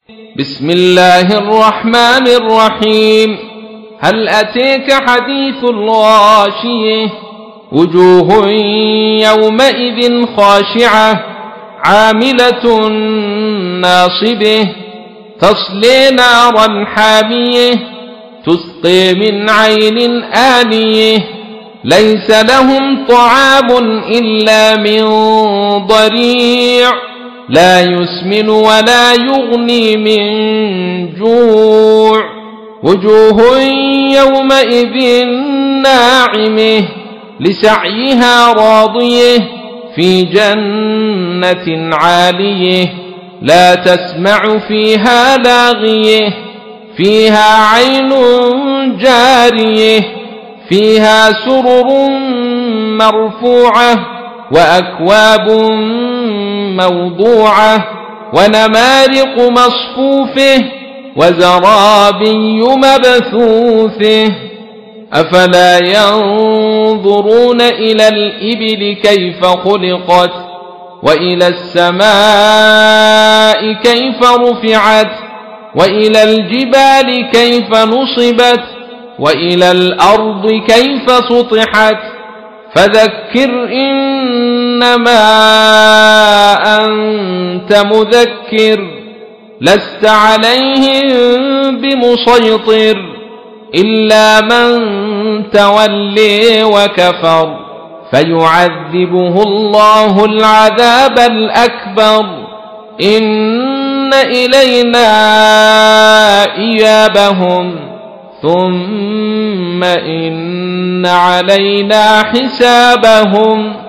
بسم الله الرحمن الرحيم. هل أتيك حديث الغاشية؟ وجوه يومئذ خاشعة عاملة ناصبة تصلي نارا حامية تسقي من عين آنية ليس لهم طعام إلا من ضريع لا يسمن ولا يغني من جوع. وجوه يومئذ ناعمة لسعيها راضية في جنة عالية لا تسمع فيها لاغية فيها عين جارية فيها سرر مرفوعة وأكواب موضوعة ونمارق مصفوفة وزرابي مبثوثة. أفلا ينظرون إلى الإبل كيف خلقت وإلى السماء كيف رفعت وإلى الجبال كيف نصبت وإلى الأرض كيف سطحت. فذكر إنما أنت مذكر لست عليهم بمسيطر إلا من تولي وكفر فيعذبه الله العذاب الأكبر. إن إلينا إيابهم ثم إن علينا حسابهم.